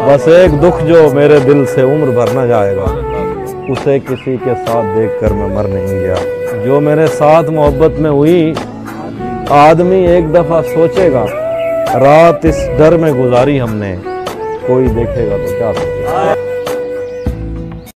बस एक दुख जो मेरे दिल से उम्र भर न जाएगा, उसे किसी के साथ देखकर मैं मर नहीं गया। जो मेरे साथ मोहब्बत में हुई, आदमी एक दफा सोचेगा, रात इस डर में गुजारी हमने, कोई देखेगा तो क्या सोचेगा।